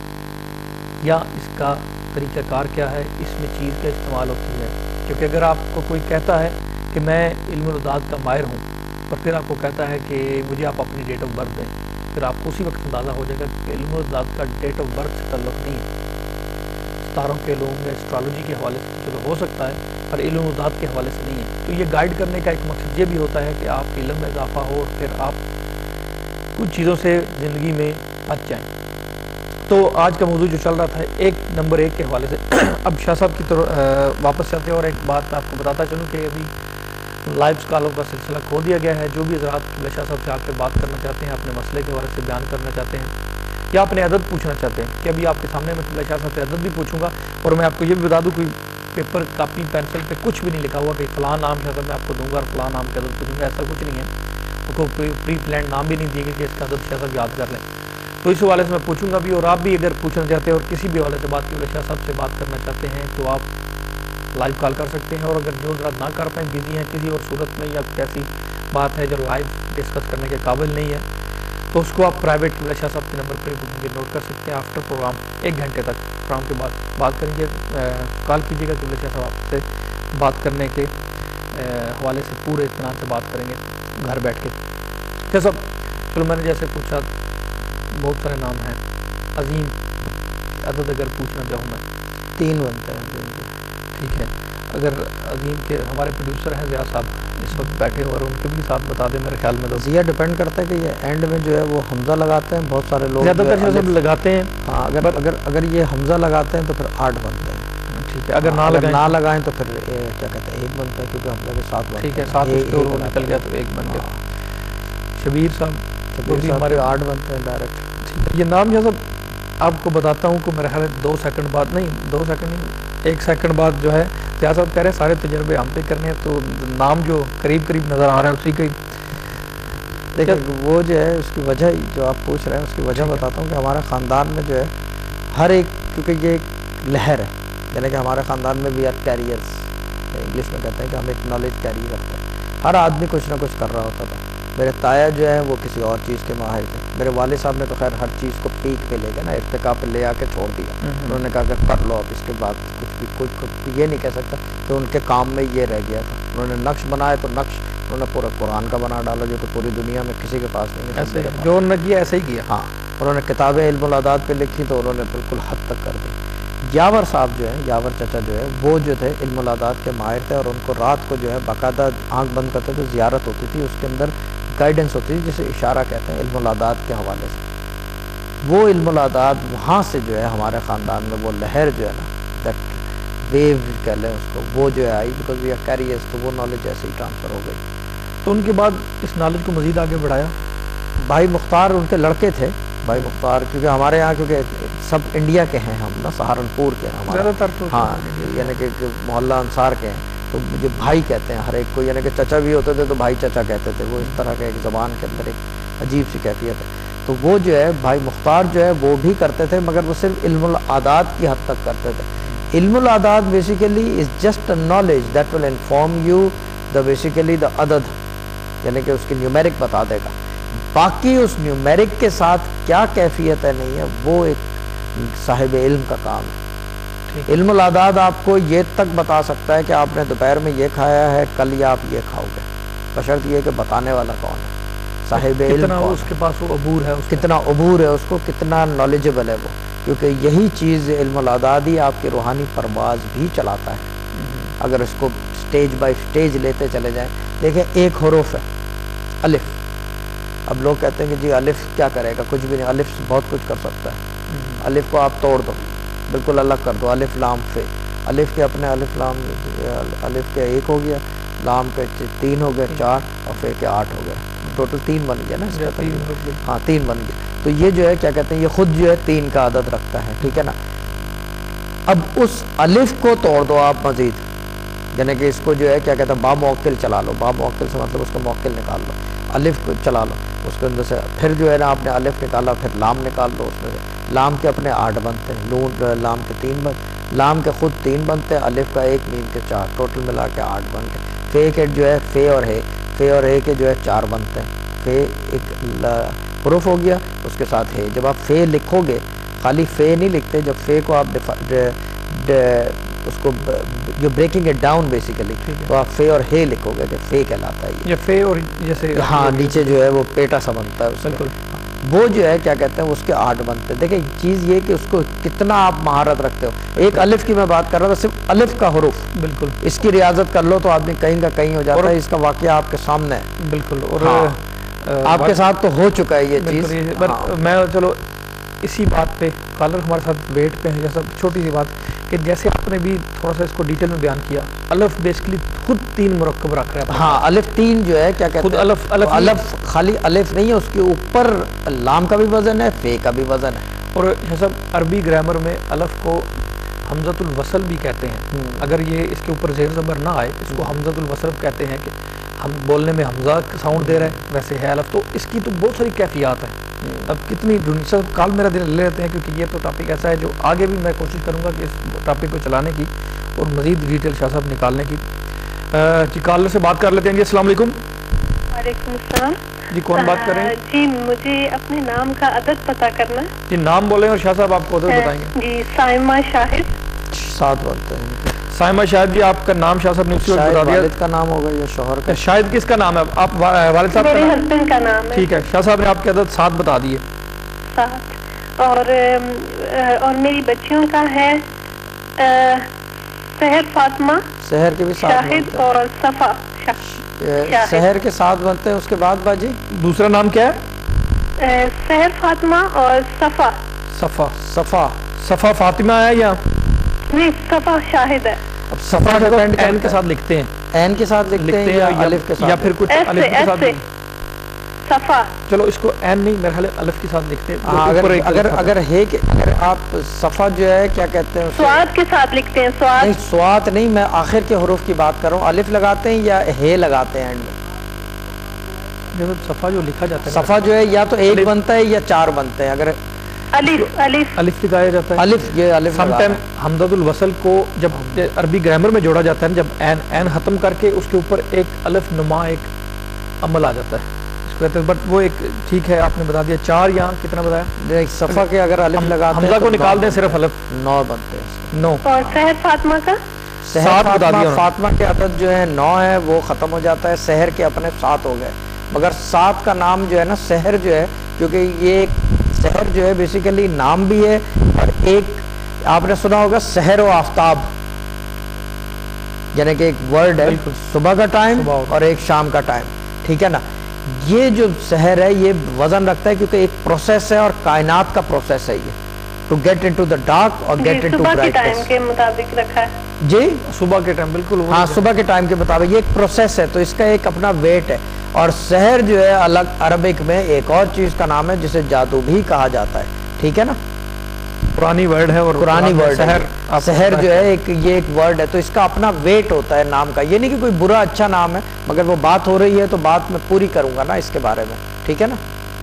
یا اس کا طریقہ کار کیا ہے، اس میں چیز کا استعمال ہوتی ہے۔ کیونکہ اگر آپ کو کوئی کہتا ہے کہ میں علم الاعداد کا ماہر ہوں، اور پھر آپ کو کہتا ہے کہ مجھے آپ اپنی ڈیٹ آف برتھ دیں، پھر آپ کو اسی وقت اندازہ ہو جائے گا کہ علم الاعداد کا ڈیٹ آف برتھ سے تعلق نہیں ہے۔ ستاروں کے علوم یا اسٹرالوجی کے حوالے سے چلو ہو سکتا ہے، پر علم الاعداد کے حوالے سے نہیں ہے۔ تو یہ گائیڈ کرنے کا ایک مقصد یہ بھی ہوتا ہے کہ آپ کے علم میں اضافہ ہو، اور پھر آپ کچھ چیزوں سے زندگی میں بچ جائیں۔ تو آج کا موضوع جو چل رہا تھا ایک نمبر ایک کے حوالے سے، اب شاہ صاحب کی طرف واپس چلتے ہیں، اور ایک بات میں آپ کو بتاتا چلوں کہ ابھی لائیو اسکالوں کا سلسلہ کھول دیا گیا ہے۔ جو بھی حضرات شاہ صاحب سے آ کے بات کرنا چاہتے ہیں، اپنے مسئلے کے حوالے سے بیان کرنا چاہتے ہیں، یا اپنے عدد پوچھنا چاہتے ہیں، کہ ابھی آپ کے سامنے میں شاہ صاحب سے عدد بھی پوچھوں گا، اور میں آپ کو یہ بھی بتا دوں کوئی پیپر کاپی پینسل پہ کچھ بھی نہیں لکھا ہوا کہ فلاں نام شاہ صاحب میں آپ کو دوں گا اور فلاں نام کے عدد پوچھوں گا، ایسا کچھ نہیں ہے۔ کوئی پری پلانڈ نام بھی نہیں دیے گئے کہ اس کا عدد شاہ صاحب یاد کر لیں۔ تو اس حوالے سے میں پوچھوں گا بھی، اور آپ بھی اگر پوچھنا چاہتے ہیں اور کسی بھی حوالے سے بات کی شاہ صاحب سے بات کرنا چاہتے ہیں تو آپ لائیو کال کر سکتے ہیں، اور اگر جو حضرات نہ کر پائیں، بزی ہیں کسی اور صورت میں، یا کیسی بات ہے جو لائیو ڈسکس کرنے کے قابل نہیں ہے، تو اس کو آپ پرائیویٹ کی شاہ صاحب کے نمبر پہ مجھے نوٹ کر سکتے ہیں۔ آفٹر پروگرام ایک گھنٹے تک پروگرام کے بعد بات کریں گے، کال کیجیے گا کہ شاہ صاحب آپ سے بات کرنے کے حوالے سے پورے اطمینان سے بات کریں گے گھر بیٹھ کے۔ شاہ صاحب چلو میں نے جیسے پوچھا بہت سارے نام ہیں، عظیم عدد اگر پوچھنا چاہوں میں، تین بنتے ہیں عظیم کے، ٹھیک ہے۔ اگر عظیم کے ہمارے پروڈیوسر ہیں ضیاء صاحب اس وقت بیٹھے اور ان کے بھی ساتھ بتا دیں، میرے خیال میں تو ضیاء ڈپینڈ کرتا ہے کہ یہ اینڈ میں جو ہے وہ حمزہ لگاتے ہیں، بہت سارے لوگ زیادہ تر سب لگاتے ہیں، ہاں اگر اگر اگر یہ حمزہ لگاتے ہیں تو پھر آٹھ بنتے ہیں، ٹھیک ہے۔ اگر نہ نہ لگائیں تو پھر کیا کہتے ہیں ایک بنتا ہے، کیونکہ حمزہ کے ساتھ، ٹھیک ہے، ساتھ اس کے اور نکل گیا تو ایک بن گیا۔ شبیر صاحب وہ بھی ہمارے آٹھ بنتے ہیں ڈائریکٹ۔ یہ نام جو سب آپ کو بتاتا ہوں کہ میرے خیال ہے دو سیکنڈ بعد نہیں دو سیکنڈ نہیں ایک سیکنڈ بعد جو ہے ضیاء صاحب کہہ رہے ہیں سارے تجربے ہم پہ کرنے ہیں، تو نام جو قریب قریب نظر آ رہا ہے اسی کا ہی دیکھیں وہ جو ہے اس کی وجہ جو آپ پوچھ رہے ہیں اس کی وجہ بتاتا ہوں کہ ہمارے خاندان میں جو ہے ہر ایک، کیونکہ یہ ایک لہر ہے، یعنی کہ ہمارے خاندان میں وی آر کیریئرس، انگلش میں کہتے ہیں کہ ہم ایک نالج کیری کرتے ہیں، ہر آدمی کچھ نہ کچھ کر رہا ہوتا تھا۔ میرے تایا جو ہے وہ کسی اور چیز کے ماہر تھے، میرے والد صاحب نے تو خیر ہر چیز کو پیک پہ لے گئے نا، ارتقا پہ لے آ کے چھوڑ دیا، انہوں نے کہا کہ کر لو اب اس کے بعد کچھ بھی، کوئی یہ نہیں کہہ سکتا کہ ان کے کام میں یہ رہ گیا تھا۔ انہوں نے نقش بنایا تو نقش انہوں نے پورا قرآن کا بنا ڈالا، جو کہ پوری دنیا میں کسی کے پاس نہیں ہے، جو انہوں نے کیا ایسا ہی کیا۔ ہاں انہوں نے کتابیں علم الاعداد پہ لکھی تو انہوں نے بالکل حد تک کر دی۔ یاور صاحب جو ہے، یاور چچا جو ہے وہ جو تھے علم الاعداد کے ماہر تھے، اور ان کو رات کو جو ہے باقاعدہ آنکھ بند کرتے تھے، زیارت ہوتی تھی، اس کے اندر گائیڈنس ہوتی تھی جسے اشارہ کہتے ہیں علم الاعداد کے حوالے سے۔ وہ علم الاعداد وہاں سے جو ہے ہمارے خاندان میں وہ لہر جو ہے نا، دیٹ ویو کہہ لیں اس کو، وہ جو ہے I, because we are carriers, تو وہ نالج ایسے ہی ٹرانسفر ہو گئی۔ تو ان کے بعد اس نالج کو مزید آگے بڑھایا بھائی مختار ان کے لڑکے تھے، بھائی مختار، کیونکہ ہمارے یہاں کیونکہ سب انڈیا کے ہیں ہم نا، سہارنپور کے ہیں ہمارے، زیادہ تر تو ہاں یعنی کہ محلہ انصار کے ہیں، تو جو بھائی کہتے ہیں ہر ایک کو، یعنی کہ چچا بھی ہوتے تھے تو بھائی چچا کہتے تھے، وہ اس طرح کے ایک زبان کے اندر ایک عجیب سی کیفیت ہے۔ تو وہ جو ہے بھائی مختار جو ہے وہ بھی کرتے تھے، مگر وہ صرف علم الاعداد کی حد تک کرتے تھے۔ علم الاعداد basically is just a knowledge that will inform you the basically the عدد، یعنی کہ اس کی نیومیرک بتا دے گا، باقی اس نیومیرک کے ساتھ کیا کیفیت ہے نہیں ہے وہ ایک صاحب علم کا کام ہے۔ علم الاعداد آپ کو یہ تک بتا سکتا ہے کہ آپ نے دوپہر میں یہ کھایا ہے، کل یا آپ یہ کھاؤ گے، بشرط یہ کہ بتانے والا کون ہے، صاحب علم کتنا کون اس کے پاس وہ عبور ہے، کتنا عبور ہے اس کو، کتنا نالجبل ہے وہ، کیونکہ یہی چیز علم الاعداد ہی آپ کی روحانی پرواز بھی چلاتا ہے اگر اس کو سٹیج بائی سٹیج لیتے چلے جائیں۔ دیکھیں ایک حروف ہے الف، اب لوگ کہتے ہیں کہ جی الف کیا کرے گا، کچھ بھی نہیں، الف بہت کچھ کر سکتا ہے، الف کو آپ توڑ دو، بالکل الگ کر دو، الف لام فے، الف کے اپنے الف لام، الف کے ایک ہو گیا، لام کے تین ہو گئے، چار، اور فے کے آٹھ ہو گئے، ٹوٹل تین بن گیا نا اس کا، ہاں تین بن گیا۔ تو یہ جو ہے کیا کہتے ہیں، یہ خود جو ہے تین کا عدد رکھتا ہے، ٹھیک ہے نا۔ اب اس الف کو توڑ دو آپ مزید، یعنی کہ اس کو جو ہے کیا کہتے ہیں با موکل چلا لو، با موکل سے مطلب اس کا موکل نکال لو، الف کو چلا لو اس کے اندر سے، پھر جو ہے نا آپ نے الف نکالا، پھر لام نکال لو اس میں سے، لام کے اپنے آٹھ بنتے ہیں، لون لام کے تین بن، لام کے خود تین بنتے ہیں، الف کا ایک، میم کے چار، ٹوٹل ملا کے آٹھ بن گئے۔ فے کے جو ہے فے اور ہے، فے اور ہے کے جو ہے چار بنتے ہیں، فے ایک حروف ہو گیا، اس کے ساتھ ہے، جب آپ فے لکھو گے خالی فے نہیں لکھتے، جب فے کو آپ اس کو جو بریکنگ اٹ ڈاؤن بیسیکلی، تو آپ فے اور ہے لکھو گے کہ فے کہلاتا ہے یہ فے، اور جیسے ہاں نیچے جو ہے وہ پیٹا سا بنتا ہے اس بالکل، وہ جو ہے کیا کہتے ہیں اس کے آٹھ بنتے ہیں۔ دیکھیں چیز یہ کہ اس کو کتنا آپ مہارت رکھتے ہو، ایک الف کی میں بات کر رہا تھا، صرف الف کا حروف، بالکل اس کی ریاضت کر لو تو آدمی کہیں کا کہیں ہو جاتا ہے، اس کا واقعہ آپ کے سامنے ہے بالکل، اور آپ کے ساتھ تو ہو چکا ہے یہ چیز۔ میں چلو اسی بات پہ کالر ہمارے ساتھ ویٹ پہ ہیں، جیسا چھوٹی سی بات کہ جیسے آپ نے بھی تھوڑا سا اس کو ڈیٹیل میں بیان کیا، الف بیسکلی خود تین مرکب رکھ رہا ہے، ہاں الف تین جو ہے کیا کہتے ہیں، الف الف خالی الف نہیں ہے، اس کے اوپر لام کا بھی وزن ہے، فے کا بھی وزن ہے، اور جیسا عربی گرامر میں الف کو حمزۃ الوصل بھی کہتے ہیں، اگر یہ اس کے اوپر زیر زبر نہ آئے اس کو حمزۃ الوصل کہتے ہیں، کہ ہم بولنے میں حمزہ ساؤنڈ دے رہے ہیں ویسے ہے الف، تو اس کی تو بہت ساری کیفیات ہیں۔ اب کتنی سب کال میرا دل لے لیتے ہیں، کیونکہ یہ تو ٹاپک ایسا ہے جو آگے بھی میں کوشش کروں گا کہ اس ٹاپک کو چلانے کی اور مزید ڈیٹیل شاہ صاحب نکالنے کی۔ جی کالر سے بات کر لیتے ہیں۔ جی السلام علیکم۔ وعلیکم السلام۔ جی کون بات کر رہے ہیں؟ جی مجھے اپنے نام کا عدد پتا کرنا ہے۔ جی نام بولیں اور شاہ صاحب آپ کو عدد بتائیں گے۔ جی سائمہ شاہد۔ سات بولتے ہیں۔ سائمہ شاہد جی آپ کا نام شاہ صاحب نے اسی وقت بتا دیا۔ والد کا نام ہوگا یا شوہر کا؟ شاہد کس کا نام ہے؟ آپ والد صاحب؟ میرے ہسبینڈ کا نام ہے۔ ٹھیک ہے، شاہ صاحب نے آپ کے عدد سات بتا دیے۔ سات، اور اور میری بچیوں کا ہے سحر فاطمہ، سحر کے بھی سات شاہد اور صفا۔ سحر کے ساتھ بنتے ہیں، اس کے بعد باجی دوسرا نام کیا ہے؟ سحر فاطمہ اور صفا۔ صفا صفا صفا فاطمہ ہے یا نہیں؟ صفا شاہد ہے۔ اب صفا کو این کے ساتھ لکھتے ہیں، این کے ساتھ لکھتے ہیں یا الف کے ساتھ، یا پھر کچھ الف کے ساتھ؟ صفا، چلو اس کو این نہیں، میرے خیال الف کے ساتھ لکھتے ہیں۔ اگر اگر اگر ہے کہ اگر آپ صفا جو ہے کیا کہتے ہیں، سواد کے ساتھ لکھتے ہیں۔ سواد نہیں، سواد نہیں، میں آخر کے حروف کی بات کر رہا ہوں۔ الف لگاتے ہیں یا ہے لگاتے ہیں اینڈ میں؟ صفا جو لکھا جاتا ہے، صفا جو ہے یا تو ایک بنتا ہے یا چار بنتے ہیں۔ اگر الف الف الف لکھایا جاتا ہے، الف یہ الف سم ٹائم حمزۃ الوصل کو جب عربی گرامر میں جوڑا جاتا ہے، جب این این ختم کر کے اس کے اوپر ایک الف نما ایک عمل آ جاتا ہے، اس کو کہتے ہیں، بٹ وہ ایک ٹھیک ہے آپ نے بتا دیا۔ چار یہاں کتنا بتایا؟ صفا کے اگر الف لگاتے ہیں، حمزہ کو نکال دیں صرف الف، نو بنتے ہیں۔ نو۔ اور سحر فاطمہ کا؟ سحر فاطمہ فاطمہ کے عدد جو ہے نو ہے، وہ ختم ہو جاتا ہے، سحر کے اپنے سات ہو گئے، مگر سات کا نام جو ہے نا سحر جو ہے، کیونکہ یہ ایک سحر جو ہے بیسیکلی نام بھی ہے، اور ایک آپ نے سنا ہوگا سحر و آفتاب، یعنی کہ ایک ورڈ ہے صبح کا ٹائم اور ایک شام کا ٹائم، ٹھیک ہے نا۔ یہ جو سحر ہے یہ وزن رکھتا ہے کیونکہ ایک پروسیس ہے اور کائنات کا پروسیس ہے، یہ to get into the dark اور گیٹ انٹو صبح کے ٹائم brightness کے مطابق رکھا ہے جی، صبح کے ٹائم، بالکل ہاں صبح کے ٹائم کے مطابق، یہ ایک پروسیس ہے، تو اس کا ایک اپنا ویٹ ہے۔ اور سحر جو ہے الگ عربک میں ایک اور چیز کا نام ہے جسے جادو بھی کہا جاتا ہے، ٹھیک ہے نا، قرآنی ورڈ ہے، اور قرآنی ورڈ سحر سحر جو ہے ایک یہ ایک ورڈ ہے، تو اس کا اپنا ویٹ ہوتا ہے نام کا، یہ نہیں کہ کوئی برا اچھا نام ہے، مگر وہ بات ہو رہی ہے تو بات میں پوری کروں گا نا اس کے بارے میں، ٹھیک ہے نا۔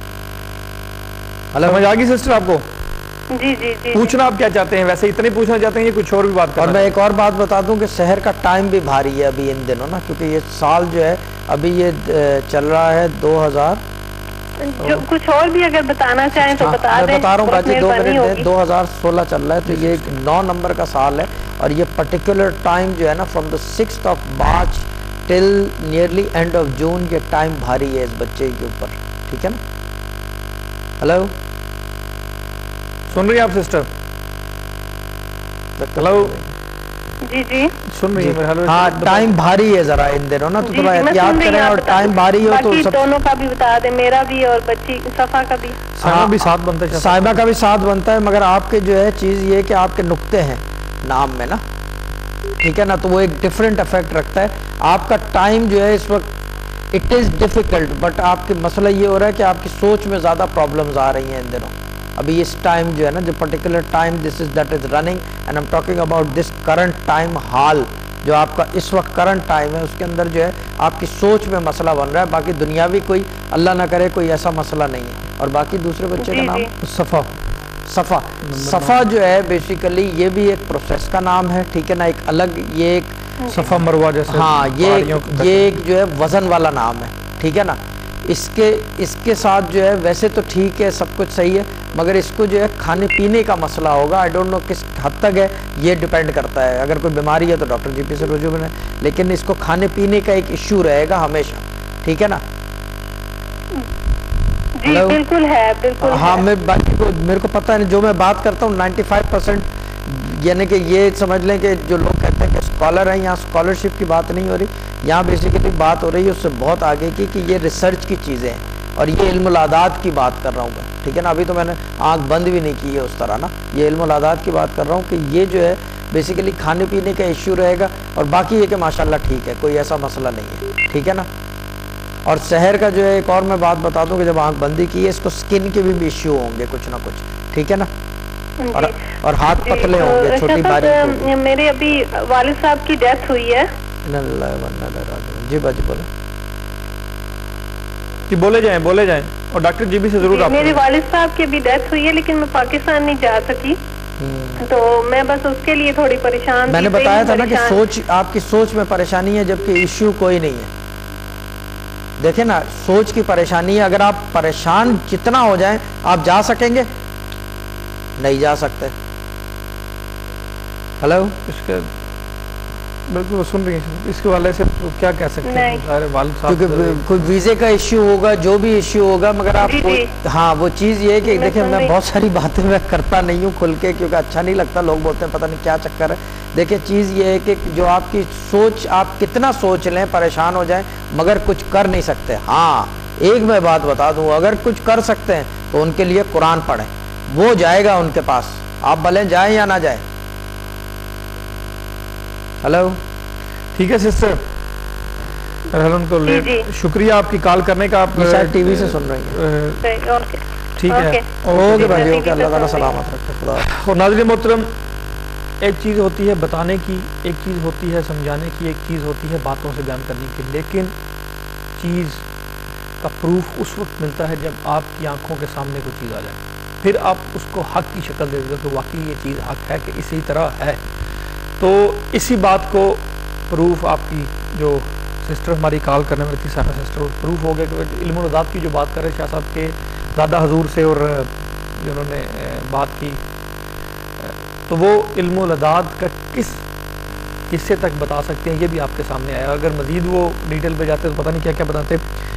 سمجھ آ گئی سسٹر آپ کو؟ جی جی جی۔ پوچھنا آپ کیا چاہتے ہیں؟ ویسے اتنے پوچھنا چاہتے ہیں یا کچھ اور بھی بات کرنا؟ اور میں ایک اور بات بتا دوں کہ سحر کا ٹائم بھی بھاری ہے ابھی ان دنوں نا، کیونکہ یہ سال جو ہے ابھی یہ چل رہا ہے دو ہزار جو کچھ اور بھی اگر بتانا چاہیں تو بتا دیں. میں بتا رہا ہوں باجی, دو منٹ دیں. دو ہزار سولہ چل رہا ہے تو یہ نو نمبر کا سال ہے, اور یہ پرٹیکولر ٹائم جو ہے نا from the six of March till nearly end of June, یہ ٹائم بھاری ہے اس بچے کے اوپر, ٹھیک ہے نا. ہلو, سن رہی ہیں آپ سسٹر؟ ہلو, جی جی سن رہی ہے. ہاں, ٹائم بھاری ہے ذرا ان دنوں نا, تو تھوڑا احتیاط کریں, اور ٹائم بھاری ہو تو سب دونوں کا بھی بتا دیں, میرا بھی اور بچی صفا کا بھی. صاحبہ بھی ساتھ بنتا ہے, صاحبہ کا بھی ساتھ بنتا ہے, مگر آپ کے جو ہے چیز یہ کہ آپ کے نقطے ہیں نام میں نا, ٹھیک ہے نا, تو وہ ایک ڈفرینٹ افیکٹ رکھتا ہے. آپ کا ٹائم جو ہے اس وقت اٹ از ڈیفیکلٹ, بٹ آپ کے مسئلہ یہ ہو رہا ہے کہ آپ کی سوچ میں زیادہ پرابلمز آ رہی ہیں ان دنوں. ابھی اس ٹائم جو ہے نا, جو particular time this is that is running, and am talking about this current time حال, جو آپ کا اس وقت کرنٹ ٹائم ہے, اس کے اندر جو ہے آپ کی سوچ میں مسئلہ بن رہا ہے. باقی دنیاوی کوئی اللہ نہ کرے کوئی ایسا مسئلہ نہیں ہے. اور باقی دوسرے بچے کا نام صفا. صفا صفا جو ہے بیسیکلی یہ بھی ایک پروسیس کا نام ہے, ٹھیک ہے نا, ایک الگ, یہ ایک صفا مروہ جیسے, ہاں یہ یہ ایک جو ہے وزن والا نام ہے, ٹھیک ہے نا. اس کے اس کے ساتھ جو ہے ویسے تو ٹھیک ہے, سب کچھ صحیح ہے, مگر اس کو جو ہے کھانے پینے کا مسئلہ ہوگا. آئی ڈونٹ نو کس حد تک ہے, یہ ڈیپینڈ کرتا ہے. اگر کوئی بیماری ہے تو ڈاکٹر جی پی سے رجوع بنائیں, لیکن اس کو کھانے پینے کا ایک ایشو رہے گا ہمیشہ, ٹھیک ہے نا. جی بالکل ہے, بالکل. ہاں, میں باقی کو میرے کو پتہ ہے, جو میں بات کرتا ہوں نائنٹی فائیو پرسینٹ, یعنی کہ یہ سمجھ لیں کہ جو لوگ کہتے ہیں کہ اسکالر ہیں, یہاں اسکالرشپ کی بات نہیں ہو رہی, یہاں بیسیکلی بات ہو رہی ہے اس سے بہت آگے کی, کہ یہ ریسرچ کی چیزیں ہیں, اور یہ علم العادات کی بات کر رہا ہوں میں, ٹھیک ہے نا. ابھی تو میں نے آنکھ بند بھی نہیں کی ہے اس طرح نا, یہ علم العادات کی بات کر رہا ہوں, کہ یہ جو ہے بیسیکلی کھانے پینے کا ایشو رہے گا. اور باقی یہ کہ ماشاءاللہ ٹھیک ہے, کوئی ایسا مسئلہ نہیں ہے, ٹھیک ہے نا. اور سحر کا جو ہے ایک اور میں بات بتا دوں کہ جب آنکھ بندی کی ہے, اس کو سکن کے بھی ایشو ہوں گے کچھ نہ کچھ, ٹھیک ہے نا. اور, اور ہاتھ پتلے ہوں گے, چھوٹی باریک. میرے ابھی والد صاحب کی ڈیتھ ہوئی ہے. جی باجی بولے, کہ بولے جائیں بولے جائیں اور ڈاکٹر جی بھی سے ضرور. میرے والد صاحب کی بھی ڈیتھ ہوئی ہے, لیکن میں پاکستان نہیں جا سکی, تو میں بس اس کے لیے تھوڑی پریشان. میں نے بتایا تھا نا کہ سوچ, آپ کی سوچ میں پریشانی ہے, جبکہ ایشو کوئی نہیں ہے. دیکھیں نا, سوچ کی پریشانی ہے. اگر آپ پریشان جتنا ہو جائیں, آپ جا سکیں گے؟ نہیں جا سکتے. ہلو, اس کے بالکل وہ سن رہی ہیں, اس کے والے سے کیا کہہ سکتے ہیں, سارے والد صاحب کیونکہ کوئی ویزے کا ایشو ہوگا, جو بھی ایشو ہوگا, مگر آپ کو ہاں وہ چیز یہ ہے کہ دیکھیں, میں بہت ساری باتیں میں کرتا نہیں ہوں کھل کے, کیونکہ اچھا نہیں لگتا, لوگ بولتے ہیں پتہ نہیں کیا چکر ہے. دیکھیں چیز یہ ہے کہ جو آپ کی سوچ, آپ کتنا سوچ لیں, پریشان ہو جائیں, مگر کچھ کر نہیں سکتے. ہاں ایک میں بات بتا دوں, اگر کچھ کر سکتے ہیں تو ان کے لیے قرآن پڑھیں, وہ جائے گا ان کے پاس, آپ بھلے جائیں یا نہ جائیں. ہلو, ٹھیک ہے سسٹر, ان کو شکریہ آپ کی کال کرنے کا. آپ شاید ٹی وی سے سن رہی ہیں, ٹھیک ہے, اوکے بھائی, اوکے, اللہ تعالیٰ سلامت رکھے. اور ناظرین محترم, ایک چیز ہوتی ہے بتانے کی, ایک چیز ہوتی ہے سمجھانے کی, ایک چیز ہوتی ہے باتوں سے بیان کرنے کی, لیکن چیز کا پروف اس وقت ملتا ہے جب آپ کی آنکھوں کے سامنے کوئی چیز آ جائے, پھر آپ اس کو حق کی شکل دے دیں کہ واقعی یہ چیز حق ہے, کہ اسی طرح ہے. تو اسی بات کو پروف آپ کی جو سسٹر ہماری کال کرنے والی تھی, سارا سسٹر, پروف ہو گیا کہ علم العادات کی جو بات کر رہے شاہ صاحب کے دادا حضور سے, اور جو انہوں نے بات کی, تو وہ علم العادات کا کس حصے تک بتا سکتے ہیں, یہ بھی آپ کے سامنے آیا. اگر مزید وہ ڈیٹیل پہ جاتے تو پتہ نہیں کیا کیا بتاتے.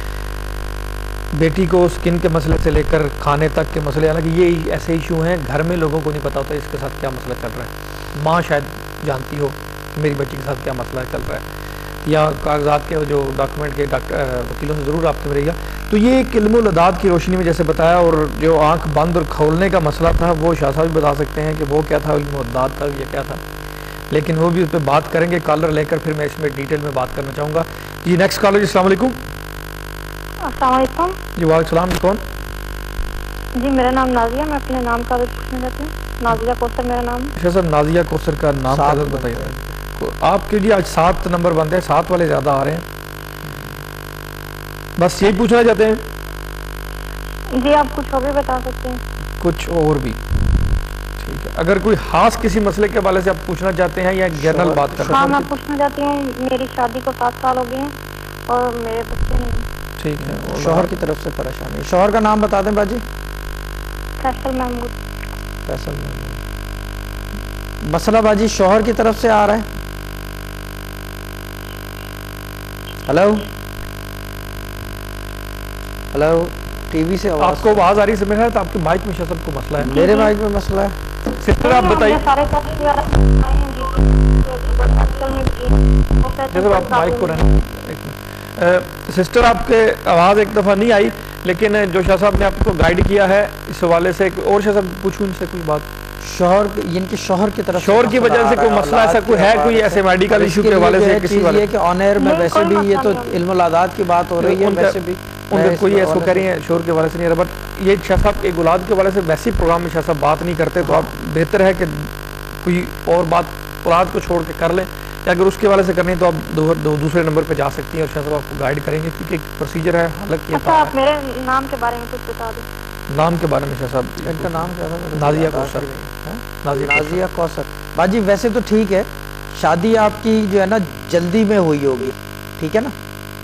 بیٹی کو سکن کے مسئلے سے لے کر کھانے تک کے مسئلے, حالانکہ یہ ایسے ایشو ہیں گھر میں لوگوں کو نہیں پتا ہوتا اس کے ساتھ کیا مسئلہ چل رہا ہے. ماں شاید جانتی ہو کہ میری بچی کے ساتھ کیا مسئلہ چل رہا ہے, یا کاغذات کے جو ڈاکومنٹ کے ڈاکٹر وکیلوں سے ضرور رابطے میں رہے گا. تو یہ ایک علم العادات کی روشنی میں جیسے بتایا, اور جو آنکھ بند اور کھولنے کا مسئلہ تھا وہ شاہ صاحب بھی بتا سکتے ہیں کہ وہ کیا تھا, علم العادات تھا یا کیا تھا, لیکن وہ بھی اس پہ بات کریں گے کالر لے کر, پھر میں اس میں ڈیٹیل میں بات کرنا چاہوں گا. جی نیکسٹ کالر, جی السلام علیکم. السلام علیکم. جی وعلیکم السلام, جی کون؟ جی میرا نام نازیہ, میں اپنے نام کا پوچھنا چاہتی ہوں. نازیہ کوثر میرا نام. شاہ صاحب نازیہ کوثر کا نام کا بتائیے. آپ کے لیے آج سات نمبر بنتے ہیں, سات والے زیادہ آ رہے ہیں, بس یہی پوچھنا چاہتے ہیں؟ جی آپ کچھ اور بھی بتا سکتے ہیں. کچھ اور بھی, ٹھیک ہے. اگر کوئی خاص کسی مسئلے کے حوالے سے آپ پوچھنا چاہتے ہیں یا جنرل بات کرنا؟ ہاں میں پوچھنا چاہتی ہوں, میری شادی کو سات سال ہو گئے ہیں اور میرے بچے نہیں. ٹھیک ہے. شوہر کی طرف سے پریشانی. شوہر کا نام بتا دیں باجی. فیصل محمود. فیصل محمود. مسئلہ باجی شوہر کی طرف سے آ رہا ہے. ہلو ہلو ٹی وی سے آپ کو آواز آ رہی ہے؟ میرا تو آپ کے مائک میں سب کو مسئلہ ہے. میرے مائک میں مسئلہ ہے. سسٹر آپ بتائیے. آپ مائک کو رہنا. سسٹر آپ کے آواز ایک دفعہ نہیں آئی، لیکن جو شاہ صاحب نے آپ کو گائیڈ کیا ہے اس حوالے سے، اور شاہ صاحب پوچھوں ان سے کوئی بات. شوہر ان کی شوہر کی طرف شوہر کی وجہ سے کوئی مسئلہ ایسا کوئی ہے، کوئی ایسے میڈیکل ایشو کے حوالے سے کسی والے یہ کہ آن ایئر میں ویسے بھی یہ تو علم العادات کی بات ہو رہی ہے، ویسے بھی ان کا کوئی ایسا کہہ رہی ہیں شوہر کے حوالے سے نہیں ہے. بٹ یہ شاہ صاحب کے گلاد کے حوالے سے ویسے پروگرام میں شاہ صاحب بات نہیں کرتے، تو آپ بہتر ہے کہ کوئی اور بات اولاد کو چھوڑ کے کر لیں، یا اگر اس کے حوالے سے کرنی ہے تو آپ دوسرے نمبر پہ جا سکتی ہیں اور شاہ صاحب آپ کو گائیڈ کریں گے، کیونکہ ایک پروسیجر ہے. حالانکہ اچھا آپ میرے نام کے بارے میں کچھ بتا دیں. نام کے بارے میں شاہ صاحب ان کا نام کیا تھا؟ نازیہ کوثر. نازیہ کوثر. باجی ویسے تو ٹھیک ہے، شادی آپ کی جو ہے نا جلدی میں ہوئی ہوگی، ٹھیک ہے نا.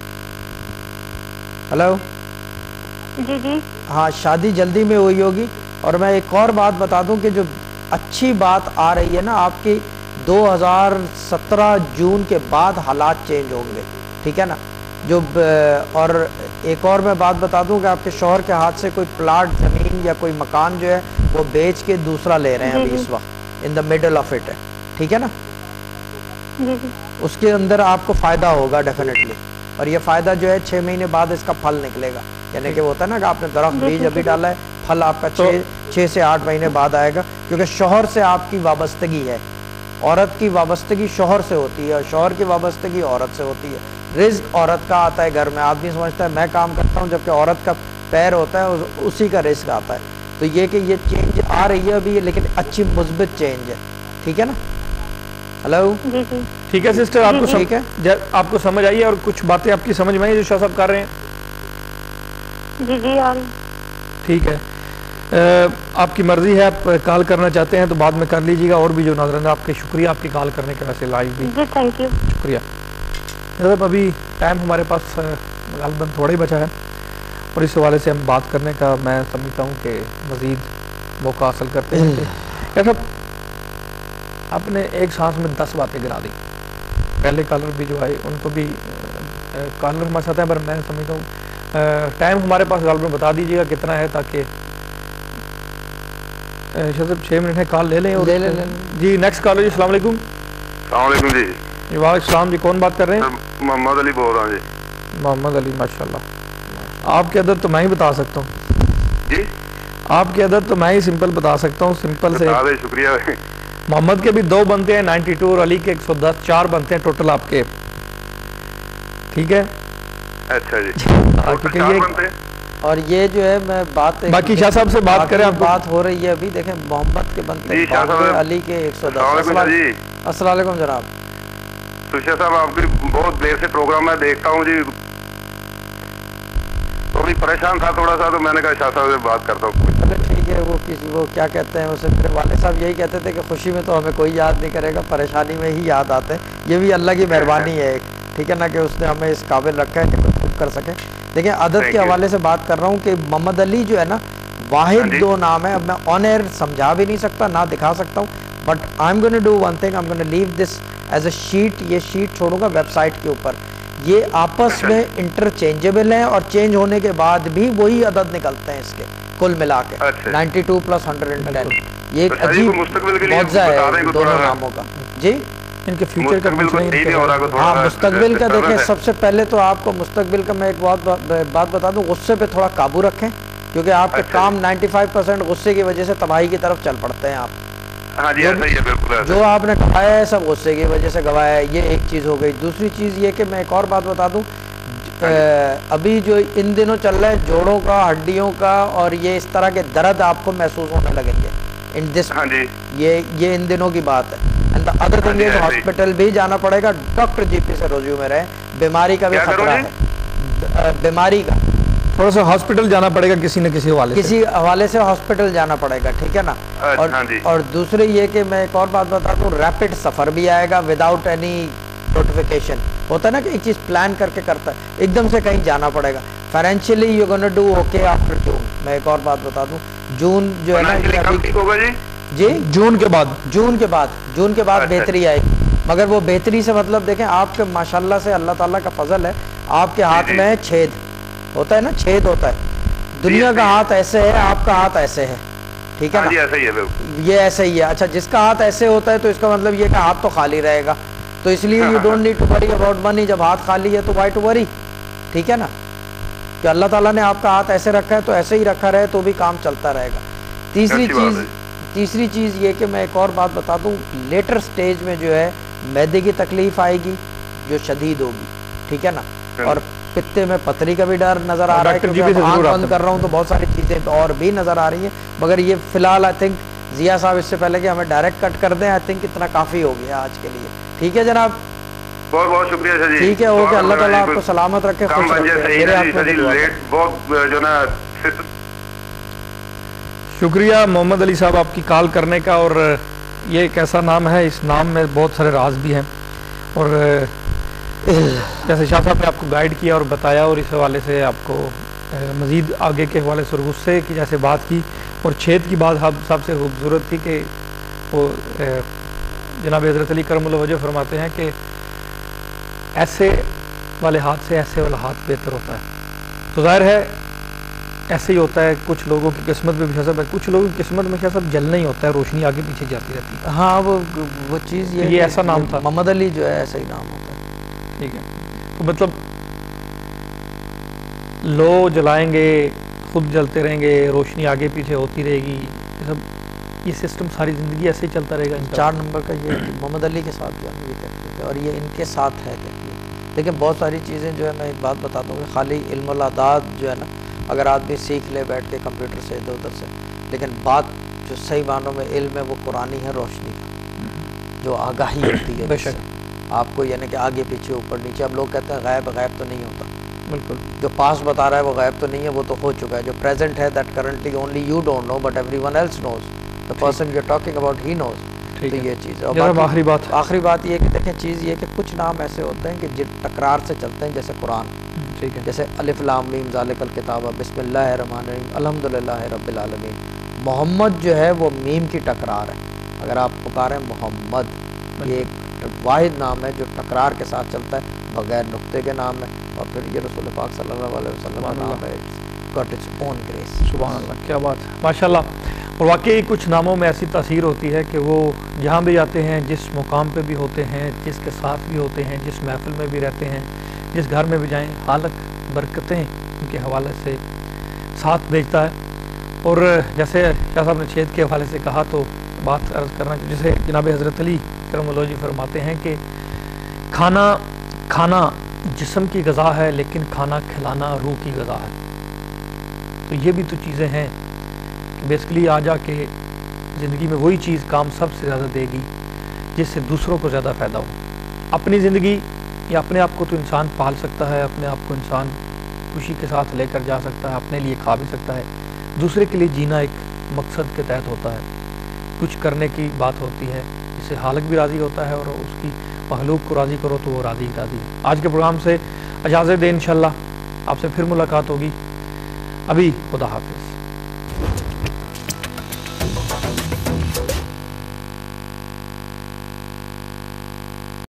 ہلو جی جی ہاں شادی جلدی میں ہوئی ہوگی. اور میں ایک اور بات بتا دوں کہ جو اچھی بات آ رہی ہے نا آپ کی، دو ہزار سترہ جون کے بعد حالات چینج ہوں گے، ٹھیک ہے نا. جو اور ایک اور میں بات بتا دوں کہ آپ کے شوہر کے ہاتھ سے کوئی پلاٹ زمین یا کوئی مکان جو ہے وہ بیچ کے دوسرا لے رہے ہیں ابھی اس وقت، in the middle of it ہے، ٹھیک ہے نا. اس کے اندر آپ کو فائدہ ہوگا ڈیفینیٹلی، اور یہ فائدہ جو ہے چھ مہینے بعد اس کا پھل نکلے گا. یعنی کہ وہ ہوتا ہے نا کہ آپ نے درخت بیج ابھی ڈالا ہے، پھل آپ کا چھ چھ سے آٹھ مہینے بعد آئے گا، کیونکہ شوہر سے آپ کی وابستگی ہے. عورت کی وابستگی شوہر سے ہوتی ہے اور شوہر کی وابستگی عورت سے ہوتی ہے. رزق عورت کا آتا ہے گھر میں. آدمی سمجھتا ہے میں کام کرتا ہوں، جبکہ عورت کا پیر ہوتا ہے، اسی کا رزق آتا ہے. تو یہ کہ یہ چینج آ رہی ہے ابھی، لیکن اچھی مثبت چینج ہے، ٹھیک ہے نا. ہلو ٹھیک ہے سسٹر، آپ کو ٹھیک ہے، آپ کو سمجھ آئی ہے اور کچھ باتیں آپ کی سمجھ میں آئی جو شاہ صاحب کر رہے ہیں؟ جی جی آ رہی. ٹھیک ہے، آپ کی مرضی ہے، آپ کال کرنا چاہتے ہیں تو بعد میں کر لیجیے گا. اور بھی جو ناظرین آپ کے شکریہ آپ کی کال کرنے کے، ویسے لائیو بھی جی تھینک یو، شکریہ. مطلب ابھی ٹائم ہمارے پاس غالباً تھوڑا ہی بچا ہے، اور اس حوالے سے ہم بات کرنے کا میں سمجھتا ہوں کہ مزید موقع حاصل کرتے ہیں. کیا صاحب آپ نے ایک سانس میں دس باتیں گرا دی. پہلے کالر بھی جو آئے ان کو بھی کالر ہمارے ساتھ ہیں، پر میں سمجھتا ہوں ٹائم ہمارے پاس غالباً بتا دیجیے گا کتنا ہے، تاکہ صاحب چھ منٹ ہے، کال لے لیں. اور لے لیں جی. نیکسٹ کالر جی. السلام علیکم. السلام علیکم جی. جی وعلیکم السلام جی. کون بات کر رہے ہیں؟ محمد علی بول رہا ہوں جی. محمد علی، ماشاء اللہ. آپ کی عدد تو میں ہی بتا سکتا ہوں جی. آپ کی عدد تو میں ہی سمپل بتا سکتا ہوں، سمپل سے. شکریہ. محمد کے بھی دو بنتے ہیں نائنٹی ٹو، اور علی کے ایک سو دس، چار بنتے ہیں ٹوٹل آپ کے، ٹھیک ہے. اچھا جی. کیونکہ یہ اور یہ جو ہے میں بات باقی شاہ صاحب سے بات کریں، بات ہو رہی ہے ابھی. دیکھیں محمد کے بنتے ہیں، علی کے ایک سو دس. السلام علیکم جناب. تو شاہ صاحب آپ کی بہت دیر سے پروگرام میں دیکھتا ہوں جی، تو بھی پریشان تھا تھوڑا سا، تو میں نے کہا شاہ صاحب سے بات کرتا ہوں. چلے ٹھیک ہے. وہ کسی وہ کیا کہتے ہیں اسے، میرے والد صاحب یہی کہتے تھے کہ خوشی میں تو ہمیں کوئی یاد نہیں کرے گا، پریشانی میں ہی یاد آتے ہیں. یہ بھی اللہ کی مہربانی ہے ایک، ٹھیک ہے نا، کہ اس نے ہمیں اس قابل رکھا ہے کہ کوئی خود کر سکے. دیکھیں عدد کے حوالے سے بات کر رہا ہوں کہ محمد علی جو ہے نا واحد دو نام ہے. اب میں آن ایئر سمجھا بھی نہیں سکتا، نہ دکھا سکتا ہوں، but I am gonna do one thing, I am gonna leave this as a sheet. یہ شیٹ چھوڑوں گا ویب سائٹ کے اوپر. یہ آپس میں انٹرچینجیبل ہیں، اور چینج ہونے کے بعد بھی وہی عدد نکلتے ہیں اس کے کل ملا کے ninety two plus hundred and ten. یہ ایک عجیب معجزہ ہے دونوں ناموں کا. جی ان کے فیوچر کا ہاں مستقبل کا دیکھیں. سب سے پہلے تو آپ کو مستقبل کا میں ایک بات بتا دوں، غصے پہ تھوڑا قابو رکھیں، کیونکہ آپ کے کام نائنٹی فائیو پرسینٹ غصے کی وجہ سے تباہی کی طرف چل پڑتے ہیں. آپ جو آپ نے گوایا ہے سب غصے کی وجہ سے گوایا ہے. یہ ایک چیز ہو گئی. دوسری چیز یہ کہ میں ایک اور بات بتا دوں، ابھی جو ان دنوں چل رہا ہے جوڑوں کا، ہڈیوں کا، اور یہ اس طرح کے درد آپ کو محسوس ہونے لگیں گے ان دس، یہ یہ ان دنوں کی بات ہے. And the other thing is hospital بھی جانا پڑے گا، ڈاکٹر جی پی سے رجوع میں رہے. بیماری کا بھی خطرہ ہے، بیماری کا تھوڑا سا ہاسپٹل جانا پڑے گا، کسی نہ کسی حوالے سے کسی حوالے سے ہاسپٹل جانا پڑے گا، ٹھیک ہے نا. اور اور دوسرے یہ کہ میں ایک اور بات بتا دوں، ریپڈ سفر بھی آئے گا وداؤٹ اینی نوٹیفیکیشن. ہوتا ہے نا کہ ایک چیز پلان کر کے کرتا ہے، ایک دم سے کہیں جانا پڑے گا. Financially you gonna do okay after June. मैं एक और बात बता दूं, जून जो है ना ये अभी होगा जी जी जून के बाद जून के बाद जून के बाद बेहतरी आएगी। मगर वो बेहतरी से मतलब देखें, आपके माशाल्लाह से अल्लाह ताला का फजल है, आपके हाथ में है छेद होता है ना, छेद होता है। दुनिया का हाथ ऐसे है, आपका हाथ ऐसे है, ठीक है ना, ऐसा ही है, ये ऐसे ही है। अच्छा, जिसका हाथ ऐसे होता है तो इसका मतलब ये कि हाथ तो खाली रहेगा, तो इसलिए you don't need to worry about money. जब हाथ खाली है तो वाई टू वरी, ठीक है ना, कि अल्लाह ताला ने आपका हाथ ऐसे रखा है तो ऐसे ही रखा रहे तो भी काम चलता रहेगा। तीसरी चीज़ तीसरी चीज़ ये कि मैं एक और बात बता दूं, लेटर स्टेज में जो है मैदे की तकलीफ आएगी जो शदीद होगी, ठीक है ना, और पित्ते में पथरी का भी डर नज़र आ रहा है, क्योंकि आँख बंद कर रहा हूँ तो बहुत सारी चीज़ें और भी नज़र आ रही हैं। मगर ये फ़िलहाल आई थिंक जिया साहब इससे पहले कि हमें डायरेक्ट कट कर दें, आई थिंक इतना काफ़ी हो गया आज के लिए। ठीक है जनाब, बहुत बहुत शुक्रिया सर जी। ठीक है, ओके, अल्लाह ताला आपको सलामत रखे, खुश रखे। मेरे हाथ में दुआ है। बहुत जो ना शुक्रिया मोहम्मद अली साहब आपकी कॉल करने का। और ये एक ऐसा नाम है, इस नाम में बहुत सारे राज भी हैं, और जैसे शाह साहब ने आपको गाइड किया और बताया, और इस हवाले से आपको मज़ीद आगे के हवाले से गुस्से की जैसे बात की, और छेद की बात आप सबसे खूबसूरत थी कि वो जनाब हज़रत अली करमुल्लाह वजह फरमाते हैं कि ऐसे वाले हाथ से ऐसे वाला हाथ बेहतर होता है। तो ज़ाहिर है ऐसे ही होता है, कुछ लोगों की किस्मत में भी सब है, कुछ लोगों की किस्मत में क्या सब जलना ही होता है, रोशनी आगे पीछे जाती रहती है। हाँ, वो वो चीज़ ये, ये ऐसा नाम था, मोहम्मद अली जो है ऐसा ही नाम होता है, ठीक है। तो मतलब लो जलाएंगे, खुद जलते रहेंगे, रोशनी आगे पीछे होती रहेगी, ये सब ये सिस्टम सारी ज़िंदगी ऐसे ही चलता रहेगा। चार नंबर का ये मोहम्मद अली के साथ जो ये कहते थे, और ये इनके साथ है कहते। लेकिन बहुत सारी चीज़ें जो है, मैं एक बात बताता हूँ कि खाली इल्मुल आदाद जो है ना, अगर आदमी सीख ले बैठ के कंप्यूटर से इधर उधर से, लेकिन बात जो सही मानों में इल्म है वो कुरानी है, रोशनी का जो आगाही होती है बेशक आपको, यानी कि आगे पीछे ऊपर नीचे। अब लोग कहते हैं गैब, गैब तो नहीं होता, बिल्कुल जो पास्ट बता रहा है वो गैब तो नहीं है, वो तो हो चुका है। जो प्रेजेंट है that currently only you don't know but everyone else knows, the person you are talking about he knows. तो ये चीज़ है। आखिरी बात आखिरी बात ये कि देखें, चीज़ ये कि कुछ नाम ऐसे होते हैं कि जिन टकरार से चलते हैं, जैसे कुरान, ठीक है, जैसे अलिफ लाम मीम ज़ालिकल किताब बिस्मिल्लाहिर रहमानिर रहीम अल्हम्दुलिल्लाहि रब्बिल आलमीन। मोहम्मद जो है वो मीम की टकरार है। अगर आप पुकारें मोहम्मद, ये एक वाहिद नाम है जो टकरार के साथ चलता है, बगैर नुक्ते के नाम है, और फिर ये रसूल पाक सल्लल्लाहु अलैहि वसल्लम का नाम है, गॉट इट्स ओन ग्रेस। सुभान अल्लाह, क्या बात है, माशाल्लाह। और वाकई कुछ नामों में ऐसी तासीर होती है कि वो जहाँ भी जाते हैं, जिस मुकाम पे भी होते हैं, जिसके साथ भी होते हैं, जिस महफिल में भी रहते हैं, जिस घर में भी जाएं, हालत बरकतें उनके हवाले से साथ भेजता है। और जैसे शाह साहब ने छेद के हवाले से कहा, तो बात अर्ज़ करना, जैसे जनाब हज़रत अली करमुल्लाह फरमाते हैं कि खाना खाना जिस्म की ग़ज़ा है, लेकिन खाना खिलाना रूह की ग़ज़ा है। तो ये भी तो चीज़ें हैं कि बेसिकली आ जा के ज़िंदगी में वही चीज़ काम सबसे ज़्यादा देगी जिससे दूसरों को ज़्यादा फ़ायदा हो। अपनी ज़िंदगी या अपने आप को तो इंसान पाल सकता है, अपने आप को इंसान खुशी के साथ लेकर जा सकता है, अपने लिए खा भी सकता है। दूसरे के लिए जीना एक मकसद के तहत होता है, कुछ करने की बात होती है, इससे हालक भी राज़ी होता है, और उसकी मखलूक को राज़ी करो तो वो राज़ी ही राज़ी है। आज के प्रोग्राम से इजाज़त दें, इंशाअल्लाह आपसे फिर मुलाकात होगी। अभी खुदा हाफिज़।